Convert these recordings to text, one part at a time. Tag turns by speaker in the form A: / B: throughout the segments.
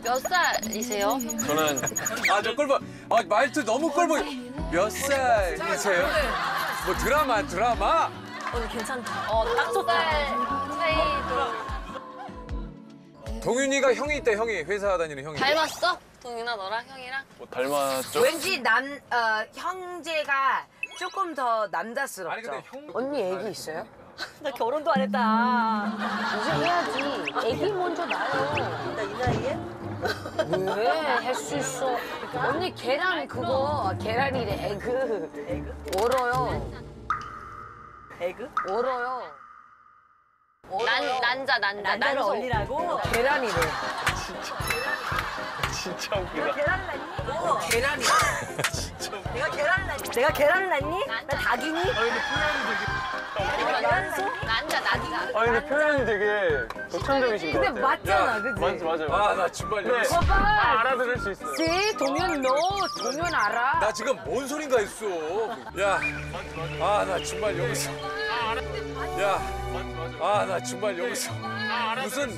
A: 몇 살이세요?
B: 저는 저 꿀벌 말투 너무 꿀벌. 몇 살이세요? 뭐 드라마?
C: 오늘 괜찮다.
A: 딱 좋다. 차이도.
B: 동윤이가 형이 있대, 형이. 회사 다니는 형이.
A: 닮았어? 동윤아 너랑 형이랑?
B: 뭐 닮았죠?
D: 왠지 형제가 조금 더 남자스럽죠.
B: 아니 근데 형
D: 언니 애기 있어요?
C: 나 결혼도 안 했다.
D: 이제 해야지. 애기 먼저 낳아요.
C: 나 이 나이에?
D: 왜? 할 수 있어. 언니 계란 그거 계란이래. 에그. 얼어요.
C: 에그?
D: 얼어요.
A: 난자.
C: 난자를 얼리라고?
D: 계란이래.
B: 진짜 웃기다.
C: 계란을 낳니?
D: 계란이.
C: 내가 계란을 낳니? 내가 계란을 낳니? 나 닭이니?
A: 난자.
E: 아니 근데 표현이 되게 독창적이신 것
D: 근데
E: 같아요.
D: 맞잖아, 그치?
E: 맞아요.
B: 나 정말
E: 네.
B: 여기서.
D: 봐봐.
E: 알아들을 수 있어요.
D: 씨, 동현 너 동현 알아?
B: 나 지금 뭔 소린가 했어. 야, 나 정말 여기서. 야, 나 정말 여기서. 무슨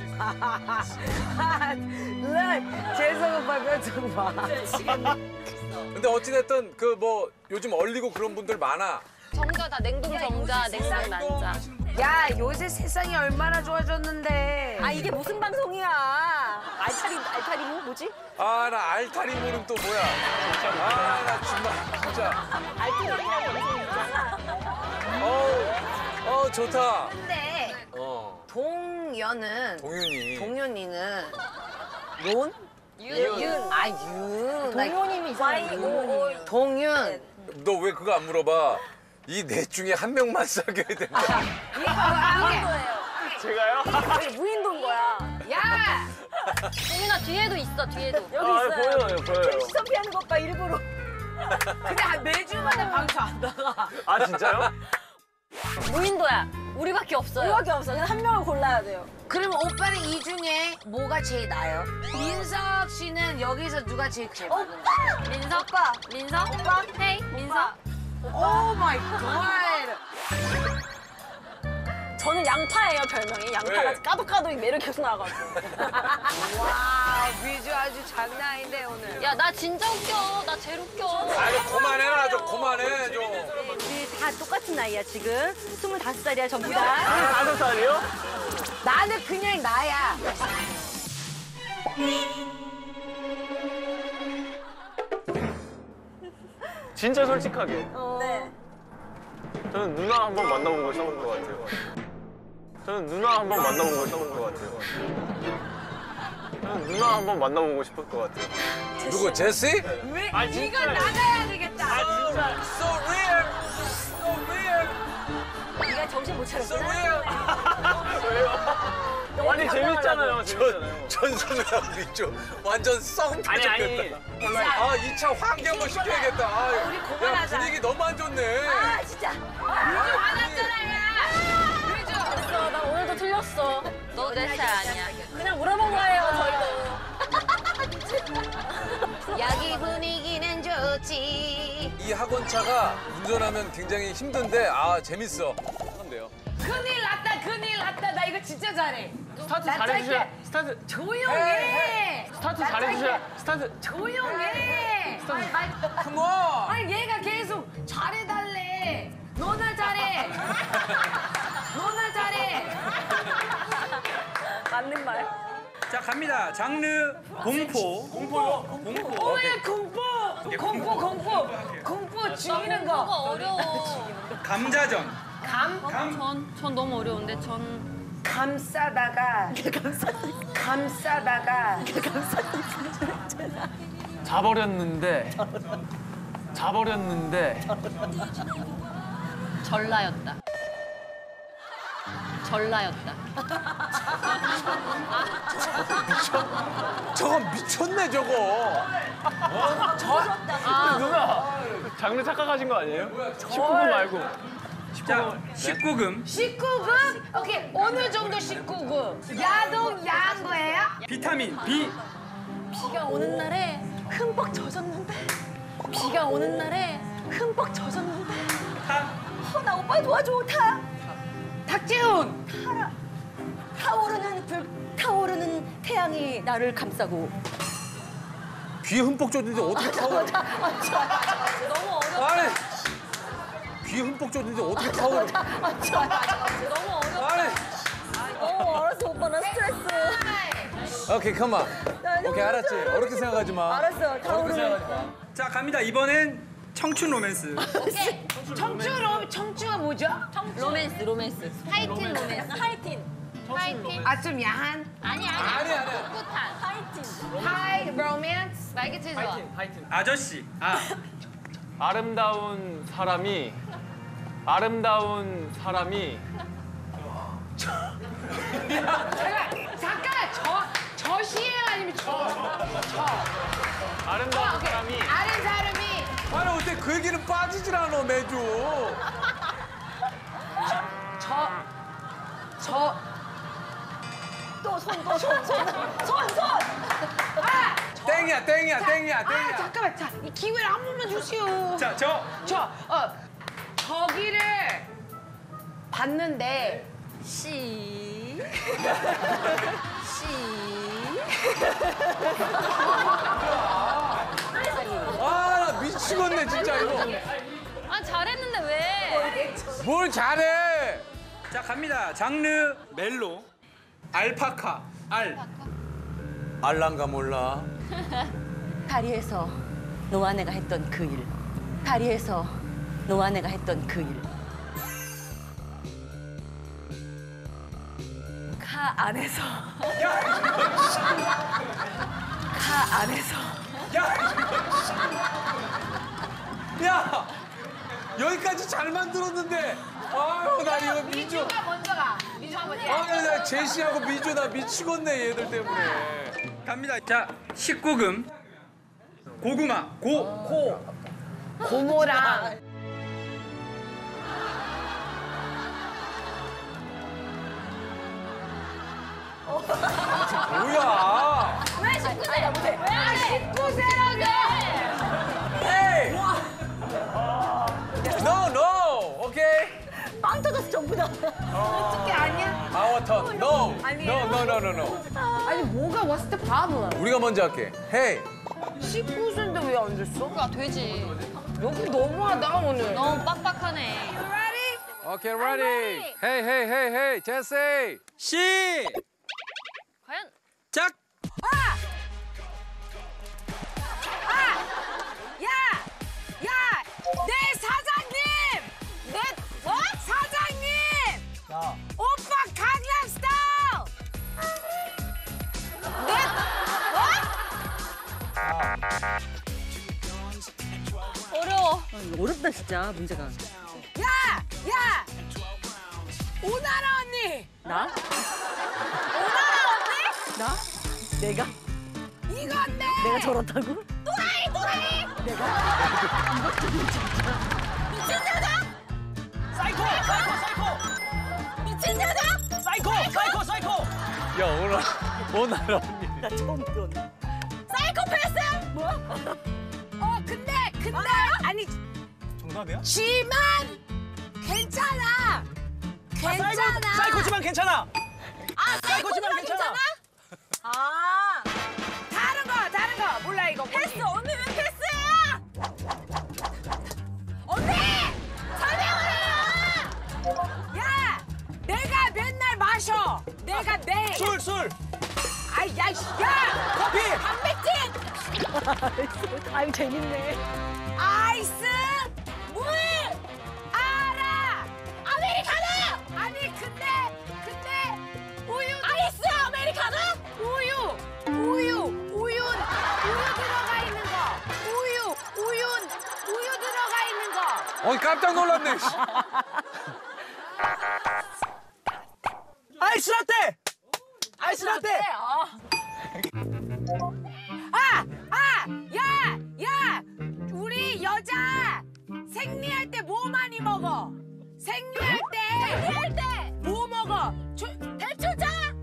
D: 재석 오빠 표정 봐.
B: 근데 어찌됐든 그 뭐 요즘 얼리고 그런 분들 많아.
A: 정자 다 냉동 정자, 냉동 난자.
D: 야, 요새 세상이 얼마나 좋아졌는데.
C: 아 이게 무슨 방송이야? 알타리 뭐지?
B: 나 알타리모는 또 뭐야? 나 정말 진짜.
C: 알타리라는 방송이 있잖아.
B: 좋다.
D: 근데 동현은
B: 동윤이는
D: 론?
A: 윤.
D: 아, 윤.
C: 동료님이 이상해.
D: 동윤.
B: 너 왜 그거 안 물어봐? 이 넷 중에 한 명만 사귀어야 된다.
E: 제가요?
C: 무인도인 거야.
D: 야!
A: 동윤아 뒤에도 있어, 뒤에도.
C: 여기 있어요.
E: 보여요.
C: 시선 피하는 것 봐, 일부러.
D: 근데 매주마다 방송 안 나가.
E: 아 진짜요?
A: 무인도야. 우리밖에 없어요.
C: 우리밖에 없어. 그냥 한 명을 골라야 돼요.
D: 그럼 오빠는 이 중에 뭐가 제일 나아요? 민석 씨는 여기서 누가 제일 맞는 거야?
A: 민석 오빠. 민석 오빠. 헤이 민석.
D: 오 마이 갓.
C: 저는 양파예요, 별명이. 양파가
B: 왜?
C: 까도 매력 계속 나와가지고.
D: 와, 비주 아주 장난 아닌데 오늘.
A: 야 나 진짜 웃겨. 나 제일 웃겨.
B: 좀 그만해라, 좀 그만해, 좀.
C: 우리 다 똑같은 나이야, 지금. 25살이야, 전부 다.
E: 5살이요?
D: 나는 그냥 나야.
E: 진짜 솔직하게.
C: 네.
E: 저는 누나 한번 만나보고 싶은 것 같아요. 저는 누나 한번 만나보고 싶은 것 같아요. 저는 누나 한번 만나보고 싶을 것 같아요.
B: 누구, 제시?
D: 왜?
E: 아,
D: 네가
E: 진짜.
D: 나가야 되겠다.
E: 진짜.
B: So real, so real,
C: 네가 정신 못
B: so
C: 차렸구나.
B: real.
E: 아니 재밌잖아요. 재밌잖아요.
B: 전선우랑 민주 완전 썩
E: 아니.
B: 표정됐다. 2차 환기 한번 시켜야겠다.
D: 우리
B: 야,
D: 그만하자.
B: 분위기 너무 안 좋네.
C: 아, 진짜.
D: 화났잖아, 야.
C: 됐어, 나 오늘도 틀렸어.
A: 너 내 스타일 아니야.
C: 그냥 물어본 거예요, 저희도.
D: 여기 분위기는 좋지.
B: 이 학원차가 운전하면 굉장히 힘든데 재밌어. 한대요.
D: 큰일 났다. 나 이거 진짜 잘해.
E: 스타트
D: 나
E: 잘해주셔야.
D: 짧게.
E: 스타트
D: 조용해.
E: 스타트
D: 나
E: 잘해주셔야.
D: 짧게.
E: 스타트.
D: 조용해.
B: 컴온.
D: 아니 얘가 계속 잘해달래. 너나 잘해. 너나 잘해.
C: 맞는 말.
F: 자 갑니다. 장르 공포.
E: 공포요?
D: 오늘 공포 죽이는
A: 뭐가
D: 거.
A: 어려워.
F: 감자전.
A: 전 너무 어려운데 전.
D: 감싸다가
E: 자버렸는데.
A: 전라였다.
B: 저건 미쳤네 저거.
E: 누나 장르 착각하신 거 아니에요? 19금 말고.
F: 자 19금.
D: 19금? 오케이 어느 정도 19금? 야동 야한 거예요?
F: 비타민 B.
C: 비가 오는 날에 흠뻑 젖었는데. 비가 오는 날에 흠뻑 젖었는데. 나 오빠 도와줘, 타.
D: 탁재훈.
C: 타오르는 타오르는 태양이 나를 감싸고.
B: 귀에 흠뻑 젖는데 어떻게 타오르?
A: 너무 어렵다.
B: 아니 귀에 흠뻑 젖는데 어떻게 타오르?
A: 너무 어렵다.
B: 아니
C: 알았어 오빠 나 스트레스.
B: 오케이 컴온. 오케이 알았지. 어렵게 생각하지 마.
C: 알았어
B: 어렵게
C: 타오르는.
B: 생각하지 마.
F: 자 갑니다. 이번엔 청춘 로맨스.
D: 청주가 뭐죠?
A: 로맨스, 로맨스. 하이틴 로맨스. 하이틴. 하이틴.
D: 아, 좀 야한?
A: 아니. 꿋꿋한. 하이틴.
D: 하이 로맨스?
A: 말기 제일 좋아.
F: 아저씨.
E: 아름다운 사람이
D: 잠깐! 저시예요? 아니면
E: 아름다운 사람이
D: 아는 사람이
B: 아니 어때 그 얘기는 빠지질 않아 매주. 땡이야.
D: 잠깐만, 자, 이 기회를 한 번만 주시오.
F: 자
D: 저기를 봤는데
A: 씨.
B: 아 나 미치겠네 진짜 이거.
A: 아, 잘했는데 왜?
B: 뭘 잘해.
F: 자 갑니다. 장르 멜로. 알파카.
B: 알랑가 몰라.
C: 다리에서 너와 내가 했던 그 일. 다리에서 너와 내가 했던 그 일. 카 안에서. 카 안에서.
B: 야 여기까지 잘 만들었는데. 아유 나 이거 미주.
D: 먼저 가. 미주가 먼저 가.
B: 아유 나 제시하고 미주 나 미치겠네 얘들 때문에.
F: 갑니다. 자 19금. 고구마.
D: 고모랑
B: 뭐야?
A: 왜 19세야? 왜 안 해?
D: 19세라고!
B: Hey! No. 오케이.
C: 빵 터졌어 전부 다.
D: 어떻게 아니야?
B: Our turn. No. No.
D: 아니 뭐가 what's the problem?
B: 우리가 먼저 할게. Hey.
D: 19세인데 왜 안 됐어?
A: 아, 되지.
D: 여기 너무하다 오늘.
A: 너무 빡빡하네.
B: Okay, ready. Hey. 제시.
A: 과연?
F: 시작.
D: 내 사장님! 사장님! 오빠 강남스타일!
A: 어려워.
C: 어렵다 진짜 문제가.
D: 야! 오나라 언니!
C: 나?
D: 오나라 언니?
C: 나? 내가?
D: 이건데!
C: 내가 저렇다고?
D: 또라이! 미친 여자! 사이코! 미친 여자! 사이코!
B: 야 오늘 언니.
C: 나 처음 들었네.
D: 사이코패스? 뭐? 근데 아니
E: 정답이야?
D: 지만 괜찮아.
E: 사이코지만 괜찮아.
D: 사이코지만 괜찮아? 아 다른 거 몰라 이거 패스 언니 왜 패스야? 언니 설명을 해요. 야 내가 맨날 마셔. 내가 내
E: 술.
D: 야 커피 단백질
C: 아유 재밌네.
D: 아이스 물 알아 아메리카노 아니 근데 우유 아이스 아메리카노 우유 들어가 있는 거 우유 들어가 있는 거
B: 깜짝 놀랐네.
E: 아이스 라떼.
D: 야 우리 여자 생리할 때 뭐 많이 먹어? 생리할 때 뭐 먹어? 대추자?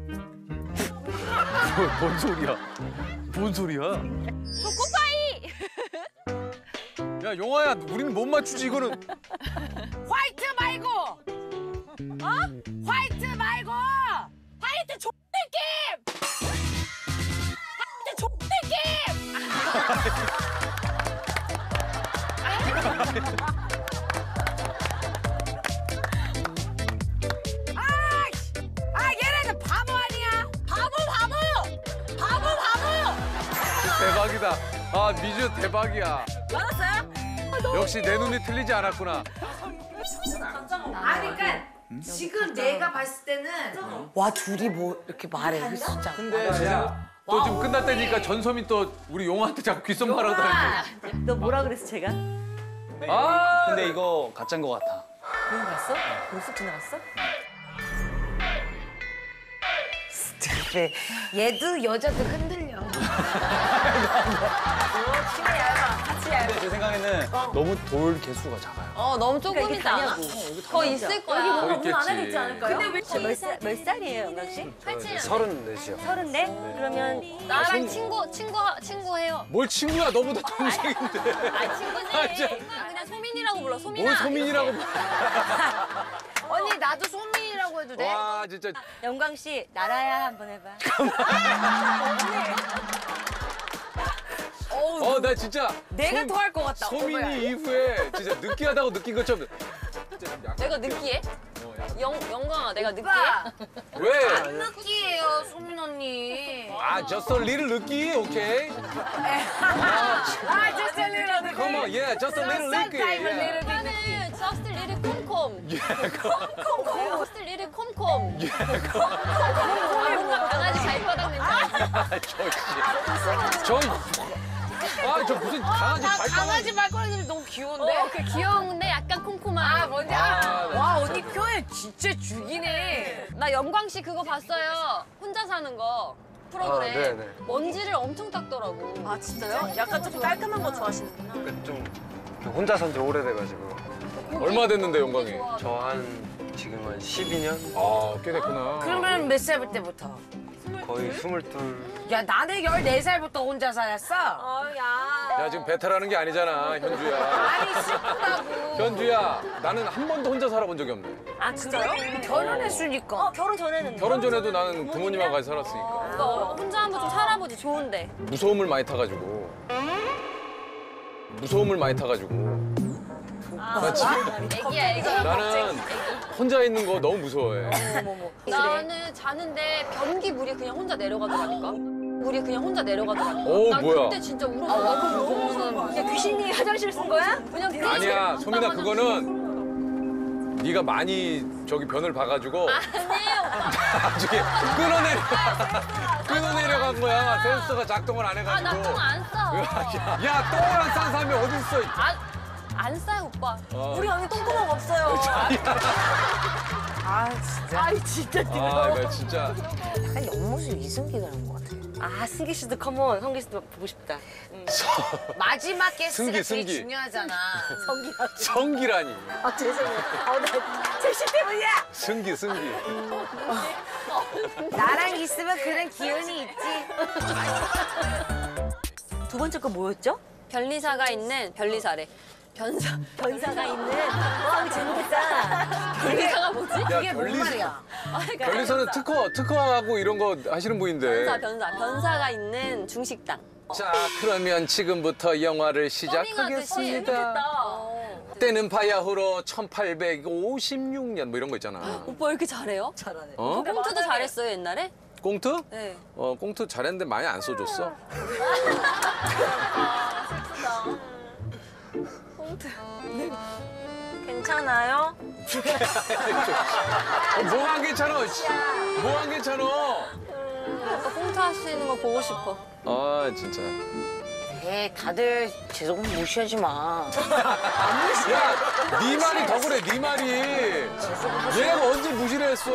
B: 뭔 소리야?
A: 초코파이!
B: 야 용아야 우리는 못 맞추지 이거는.
D: 화이트 말고 화이트 X느낌 얘네들 바보 아니야? 바보.
B: 대박이다. 아 미주 대박이야.
A: 맞았어요?
B: 역시 내 눈이 틀리지 않았구나.
D: 아니 그러니까 지금 내가 봤을 때는 와 둘이 뭐 이렇게 말해 진짜.
B: 근데 또 지금 끝났다니까 전소민 또 우리 용한테 자꾸 귓속말하고 다니고.
C: 너 뭐라 그랬어 제가?
B: 아
G: 근데 이거 가짜인 것 같아.
C: 그런 거 봤어? 벌써 지나갔어?
D: 그래 얘도 여자도 흔들려.
G: 근데 제 생각에는 너무 돌 개수가 작아요.
A: 너무
C: 그러니까 이게
A: 조금이다.
C: 다냐고.
A: 더 있을 거야.
B: 더 있겠지.
C: 몇 살이에요 영광 씨?
A: 87년.
E: 34이요.
C: 34? 그러면
A: 나랑 친구해요.
B: 뭘 친구야 너보다 동생인데.
A: 아 친구지.
B: 아, 진짜.
A: 그냥 소민이라고 불러. 소민아.
B: 뭘 소민이라고.
D: 언니 나도 소민이라고 해도 돼?
B: 와 진짜.
C: 영광 씨 나라야 한번 해봐.
B: 나 진짜.
D: 내가 더 할 것 같다.
B: 소민이 이후에 진짜 느끼하다고 느낀 것처럼.
A: 내가 느끼해? 영광아 내가 느끼해?
D: 오빠
B: 왜?
D: 안 느끼해요 소민 언니.
B: 아 just a little 느끼 오케이.
D: just a little 느끼.
B: Come on yeah just a little 느끼.
D: Sometime a
B: yeah.
D: little bit.
A: 나는 just a little 콤콤. 콤콤. just a little 콤콤. 콤콤. 뭔가 강아지 발바닥 냄새.
B: 저 무슨 강아지 발바닥.
D: 강아지 발가락 냄새 너무 귀여운데?
A: 그 귀여운데 약간 콤콤한.
D: 아 뭔지
B: 네.
D: 와 언니 표현 진짜 죽이네.
A: 나 영광 씨 그거 봤어요. 혼자 사는 거 프로그램.
E: 네네.
A: 먼지를 엄청 닦더라고.
C: 아 진짜요? 약간 좀 깔끔한 거 좋아하시는구나.
E: 좀 혼자 산 지 오래돼가지고
B: 얼마 됐는데 영광이?
E: 저 한 지금 한 12년?
B: 아꽤 됐구나.
D: 그러면 몇 살 때부터?
E: 거의 22.
D: 야 나는 14살부터 혼자 살았어.
B: 야 지금 배탈하는 게 아니잖아 현주야.
D: 아니 슬프다고.
B: 현주야 나는 한 번도 혼자 살아본 적이 없네.
C: 아 진짜요?
D: 결혼했으니까.
C: 결혼 전에는
B: 결혼 전에도 나는 부모님하고 같이 살았으니까.
A: 너 혼자 한번 좀 살아보지 좋은데.
B: 무서움을 많이 타가지고. 나 지금
A: 애기야 애기.
B: 나는 혼자 있는 거 너무 무서워해.
A: 나는 자는데 변기 물이 그냥 혼자 내려가더라니까.
B: 오,
A: 난
B: 뭐야.
A: 그때 진짜 울었어. 나 그거 너무 무서워.
C: 야 귀신이 화장실 쓴 거야?
A: 그냥
B: 아니야 소민아 그거는 네가 많이 저기 변을 봐가지고
A: 아니에요 오빠.
B: 나중에 끊어내려간 거야. 센서가 작동을 안 해가지고.
A: 나 똥 안 싸.
B: 야 똥을 안 싼 사람이 어디 있어?
A: 안 싸요 오빠.
C: 우리 언니 똥구멍 없어요.
D: 아 진짜.
C: 아이 진짜
B: 나 진짜.
D: 약간 옆모습 이승기 닮은 것 같아.
C: 아 승기 씨도 컴온. 성기 씨도 보고 싶다.
D: 마지막 게스트가
B: 승기,
D: 제일
B: 승기.
D: 중요하잖아.
B: 성기라니.
C: 아 죄송해요. 나 제시 때문이야.
B: 승기.
D: 나랑 있으면 그런 기운이 있지.
C: 두 번째 거 뭐였죠?
A: 변리사가 있는 변리사래.
C: 변사가 있는. 와 재밌겠다.
A: 변리사가 뭐지?
D: 그게 뭔
B: 변리사.
D: 말이야?
B: 변리사는 특허하고 이런 거 하시는 분인데.
A: 변사가 있는 중식당.
B: 자 그러면 지금부터 영화를 시작하겠습니다. 때는 바야흐로 1856년 뭐 이런 거 있잖아.
A: 오빠 왜 이렇게 잘해요?
C: 잘하네.
B: 어?
A: 꽁트도 잘했어요 옛날에?
B: 꽁트?
A: 네.
B: 꽁트 잘했는데 많이 안 써줬어.
A: 괜찮아요?
B: 뭐 안 괜찮아? 뭐 안 괜찮아?
A: 오빠 꽁트 하시는 거 보고 싶어.
B: 아 진짜.
D: 에이 다들 제 정도 무시하지 마.
B: 야, 네 말이 더 그래, 네 말이. 얘가 언제 무시를 했어?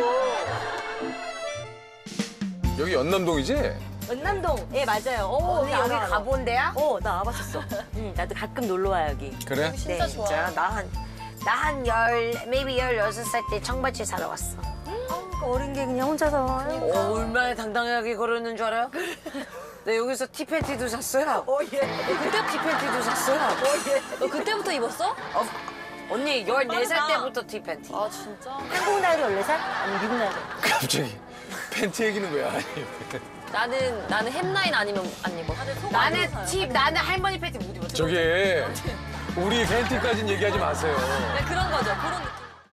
B: 여기 연남동이지?
C: 연남동. 예 맞아요. 오
D: 언니 여기 가본 데야?
C: 나 와봤었어. 응 나도 가끔 놀러 와 여기.
B: 그래?
A: 진짜 좋아.
D: 진짜 나한 maybe 16살 때 청바지 사러 왔어.
C: 어린 게 그냥 혼자서.
D: 얼마나 당당하게 걸었는 줄 알아요? 나 여기서 티팬티도 샀어요.
C: 예.
D: 그때 티팬티도 샀어요.
A: 너 그때부터 입었어?
D: 언니 14살 때부터 티팬티.
A: 아 진짜?
C: 한국 나이로 14살? 아니 미국 나이로.
B: 갑자기 팬티 얘기는 왜 하니?
A: 나는 햄라인 아니면 안 입어.
D: 나는 할머니 팬티 못 입어.
B: 저게 우리 팬티까지는 얘기하지 마세요.
A: 네, 그런 거죠. 그런 느낌.